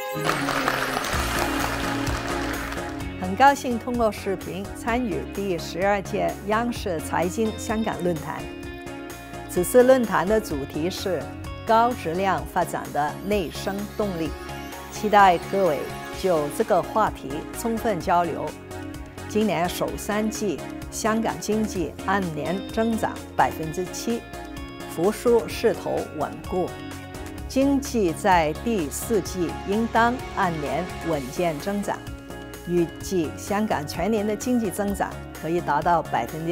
很高兴通过视频参与第12届央视财经香港论坛。此次论坛的主题是高质量发展的内生动力，期待各位就这个话题充分交流。今年首3季，香港经济按年增长7%，复苏势头稳固。经济在第4季应当按年稳健增长，预计香港全年的经济增长可以达到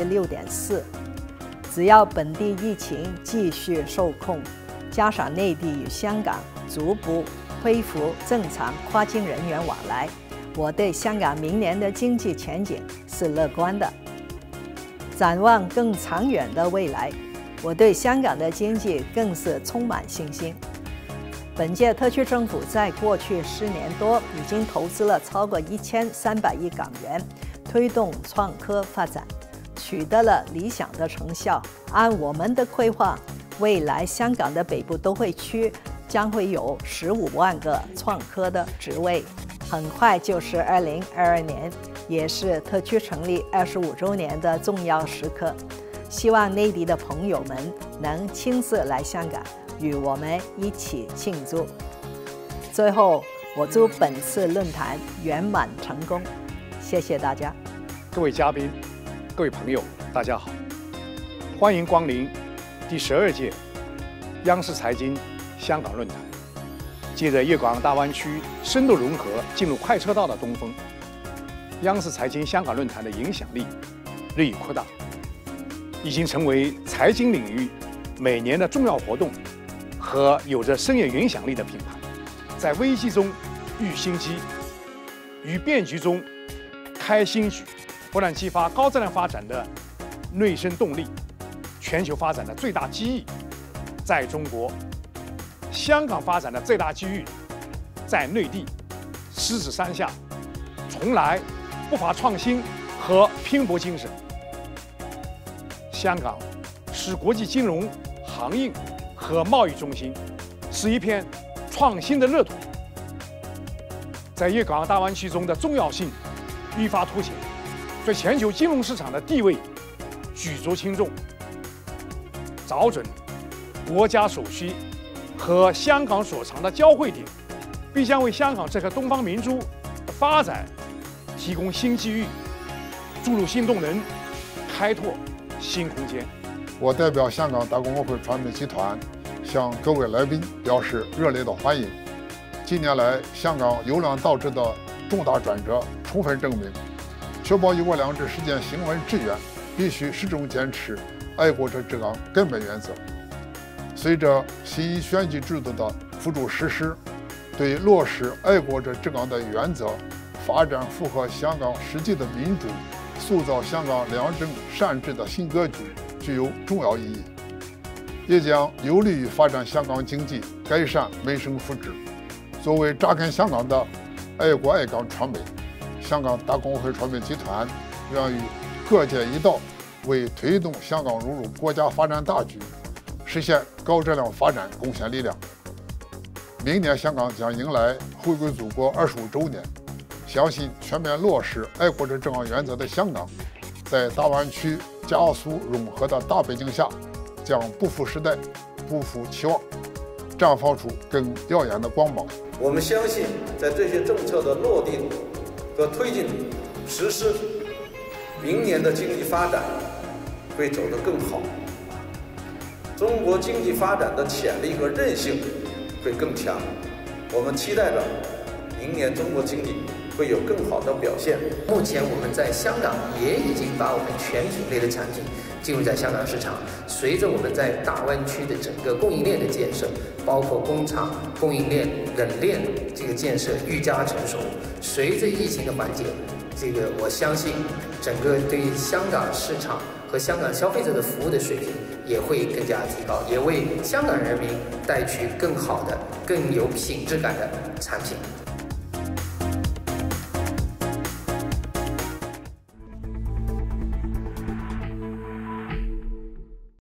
6.4%。只要本地疫情继续受控，加上内地与香港逐步恢复正常跨境人员往来，我对香港明年的经济前景是乐观的。展望更长远的未来，我对香港的经济更是充满信心。本届特区政府在过去10年多已经投资了超过1300亿港元，推动创科发展，取得了理想的成效。按我们的规划，未来香港的北部都会区将会有15万个创科的职位。很快就是2022年，也是特区成立25周年的重要时刻。希望内地的朋友们能亲自来香港，与我们一起庆祝。最后，我祝本次论坛圆满成功，谢谢大家。 各位嘉宾、各位朋友，大家好，欢迎光临第12届央视财经香港论坛。借着粤港大湾区深度融合进入快车道的东风，央视财经香港论坛的影响力日益扩大，已经成为财经领域每年的重要活动和有着深远影响力的品牌。在危机中遇新机，于变局中开新局，不断激发高质量发展的内生动力。全球发展的最大机遇在中国，香港发展的最大机遇在内地。狮子山下从来不乏创新和拼搏精神。香港是国际金融、航运和贸易中心，是一片创新的热土。在粤港澳大湾区中的重要性愈发凸显，在全球金融市场的地位举足轻重。找准国家所需和香港所长的交汇点，必将为香港这颗东方明珠的发展提供新机遇，注入新动能，开拓新空间。 我代表香港大公会传媒集团向各位来宾表示热烈的欢迎。近年来，香港由量到质的重大转折充分证明，确保一国两制实践行稳致远，必须始终坚持爱国者治港根本原则。随着新一选举制度的付诸实施，对落实爱国者治港的原则，发展符合香港实际的民主，塑造香港良政善治的新格局具有重要意义，也将有利于发展香港经济，改善民生福祉。作为扎根香港的爱国爱港传媒，香港大公会传媒集团愿与各界一道，为推动香港融入国家发展大局，实现高质量发展贡献力量。明年香港将迎来回归祖国25周年，相信全面落实爱国者治港原则的香港，在大湾区加速融合的大背景下，将不负时代，不负期望，绽放出更耀眼的光芒。 我们相信，在这些政策的落地和推进实施，明年的经济发展会走得更好，中国经济发展的潜力和韧性会更强。我们期待着明年中国经济会有更好的表现。 目前我们在香港也已经把我们全品类的产品进入在香港市场。随着我们在大湾区的整个供应链的建设，包括工厂、供应链、冷链这个建设愈加成熟，随着疫情的缓解，我相信整个对香港市场和香港消费者的服务的水平也会更加提高，也为香港人民带去更好的、更有品质感的产品。